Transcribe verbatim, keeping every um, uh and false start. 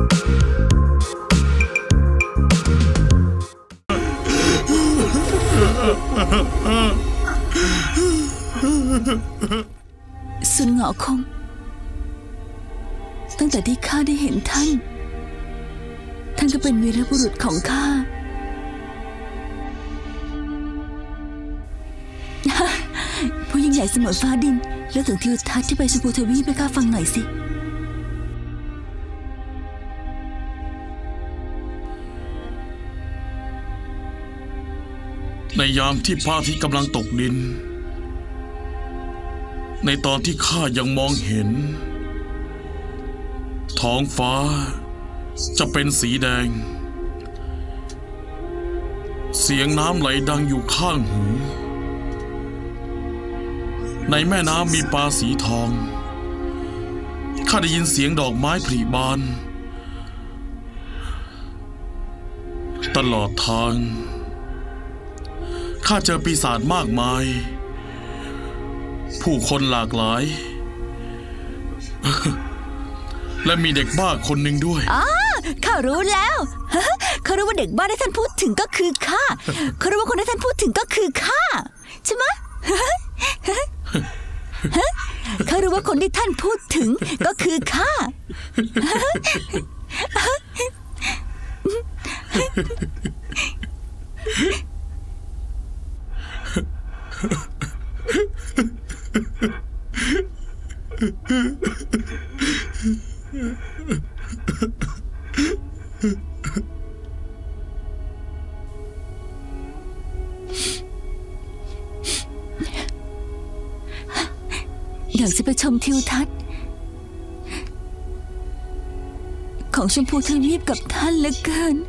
ซุนเหงาคงตั้งแต่ที่ข้าได้เห็นท่านท่านก็เป็นวีรบุรุษของข้าผู้ยิ่งใหญ่เสมอฟ้าดินแล้วถึงทิวทัศน์ที่ไปชมพูทวีปให้ข้าฟังหน่อยสิในยามที่พระอาทิตย์กำลังตกดินในตอนที่ข้ายังมองเห็นท้องฟ้าจะเป็นสีแดงเสียงน้ำไหลดังอยู่ข้างหูในแม่น้ำมีปลาสีทองข้าได้ยินเสียงดอกไม้ผลิบานตลอดทางข้าเจอปีศาจมากมายผู้คนหลากหลาย และมีเด็กบ้าคนหนึ่งด้วยอ๋อข้ารู้แล้วเขารู้ว่าเด็กบ้าที่ท่านพูดถึงก็คือข้าเขารู้ว่าคนที่ท่านพูดถึงก็คือข้าใช่ไหมเขารู้ว่าคนที่ท่านพูดถึงก็คือข้าอยากจะไปชมทิวทัศน์ของชมพูทวีปกับท่านเหลือเกิน